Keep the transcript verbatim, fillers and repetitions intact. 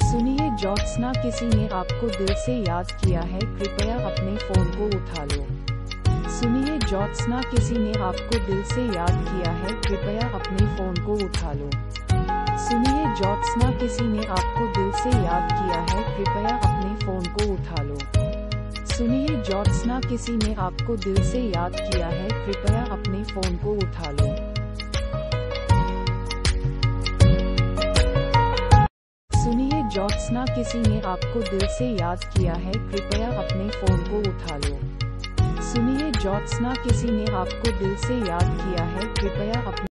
सुनिए ज्योत्सना, किसी ने आपको दिल से याद किया है, कृपया अपने फोन को उठा लो। सुनिए ज्योत्सना, किसी ने आपको दिल से याद किया है, कृपया अपने फोन को उठा लो। सुनिए ज्योत्सना, किसी ने आपको दिल से याद किया है, कृपया अपने फोन को उठा लो। सुनिए ज्योत्सना, किसी ने आपको दिल से याद किया है, कृपया अपने फोन को उठा लो। सुनिए ज्योत्सना, किसी ने आपको दिल से याद किया है, कृपया अपने फोन को उठा लो। सुनिए ज्योत्सना, किसी ने आपको दिल से याद किया है, कृपया अपने